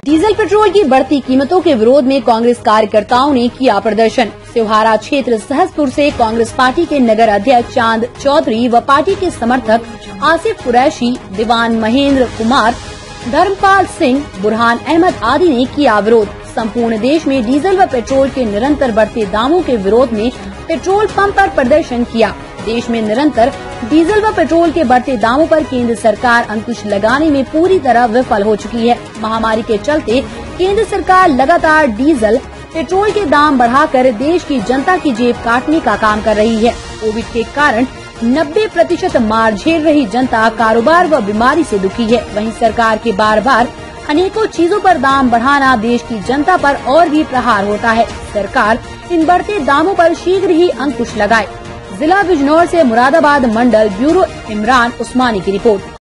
Diesel petrol की बढ़ती कीमतों के विरोध में कांग्रेस कार्यकर्ताओं ने किया प्रदर्शन। सिवहारा क्षेत्र सहसपुर से कांग्रेस पार्टी के नगर अध्यक्ष चांद चौधरी व पार्टी के समर्थक आसिफ कुरैशी, दीवान महेंद्र कुमार, धर्मपाल सिंह, बुरहान अहमद आदि ने किया विरोध। संपूर्ण देश में डीजल व पेट्रोल के निरंतर बढ़ते दामों के विरोध में पेट्रोल पंप पर प्रदर्शन किया। देश में निरंतर डीजल व पेट्रोल के बढ़ते दामों पर केंद्र सरकार अंकुश लगाने में पूरी तरह विफल हो चुकी है। महामारी के चलते केंद्र सरकार लगातार डीजल पेट्रोल के दाम बढ़ाकर देश की जनता की जेब काटने का काम कर रही है। कोविड के कारण 90% मार झेल रही जनता कारोबार व बीमारी से दुखी है। वहीं सरकार के बार बार अनेकों चीजों पर दाम बढ़ाना देश की जनता पर और भी प्रहार होता है। सरकार इन बढ़ते दामों पर शीघ्र ही अंकुश लगाए। जिला बिजनौर से मुरादाबाद मंडल ब्यूरो इमरान उस्मानी की रिपोर्ट।